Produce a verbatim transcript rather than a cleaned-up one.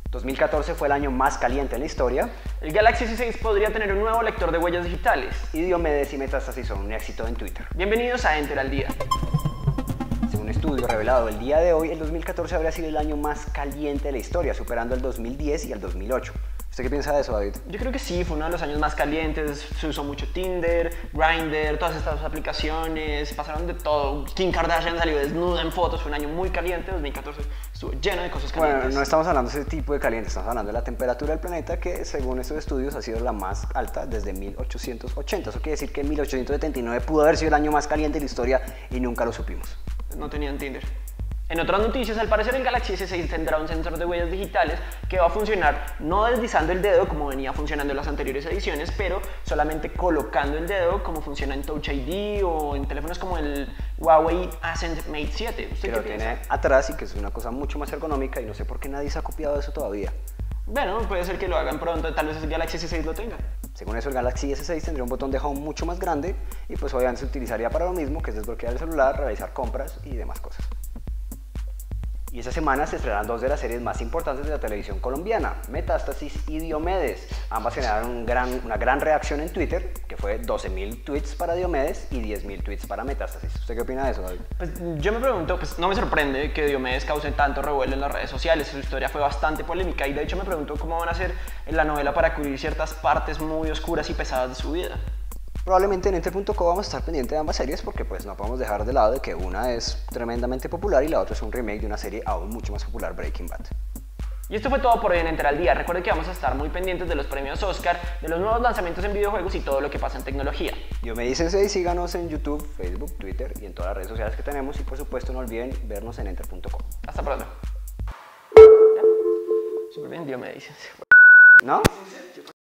dos mil catorce fue el año más caliente en la historia. El Galaxy S seis podría tener un nuevo lector de huellas digitales. Y Diomedes y Metástasis son un éxito en Twitter. Bienvenidos a Enter al Día. Según un estudio revelado el día de hoy, el dos mil catorce habría sido el año más caliente de la historia, superando el dos mil diez y el dos mil ocho. ¿Usted qué piensa de eso, David? Yo creo que sí, fue uno de los años más calientes, se usó mucho Tinder, Grindr, todas estas aplicaciones, pasaron de todo. Kim Kardashian salió desnuda en fotos, fue un año muy caliente, dos mil catorce estuvo lleno de cosas calientes. Bueno, no estamos hablando de ese tipo de caliente, estamos hablando de la temperatura del planeta que, según estos estudios, ha sido la más alta desde mil ochocientos ochenta. Eso quiere decir que en mil ochocientos setenta y nueve pudo haber sido el año más caliente de la historia y nunca lo supimos. No tenían Tinder. En otras noticias, al parecer el Galaxy S seis tendrá un sensor de huellas digitales que va a funcionar no deslizando el dedo como venía funcionando en las anteriores ediciones, pero solamente colocando el dedo como funciona en Touch I D o en teléfonos como el Huawei Ascend Mate siete. ¿Usted que qué lo piensa? tiene atrás y que es una cosa mucho más ergonómica y no sé por qué nadie se ha copiado de eso todavía. Bueno, puede ser que lo hagan pronto, tal vez el Galaxy S seis lo tenga. Según eso, el Galaxy S seis tendría un botón de home mucho más grande y pues obviamente se utilizaría para lo mismo, que es desbloquear el celular, realizar compras y demás cosas. Y esta semana se estrenan dos de las series más importantes de la televisión colombiana, Metástasis y Diomedes. Ambas generaron un gran, una gran reacción en Twitter, que fue doce mil tweets para Diomedes y diez mil tweets para Metástasis. ¿Usted qué opina de eso, David? Pues yo me pregunto, pues no me sorprende que Diomedes cause tanto revuelo en las redes sociales, su historia fue bastante polémica y de hecho me pregunto cómo van a hacer en la novela para cubrir ciertas partes muy oscuras y pesadas de su vida. Probablemente en Enter punto co vamos a estar pendientes de ambas series porque pues no podemos dejar de lado de que una es tremendamente popular y la otra es un remake de una serie aún mucho más popular, Breaking Bad. Y esto fue todo por hoy en Enter al Día. Recuerden que vamos a estar muy pendientes de los premios Oscar, de los nuevos lanzamientos en videojuegos y todo lo que pasa en tecnología. Yo me dicen seis, síganos en YouTube, Facebook, Twitter y en todas las redes sociales que tenemos y por supuesto no olviden vernos en Enter punto co. Hasta pronto. Súper bien, Dios me dice. ¿No?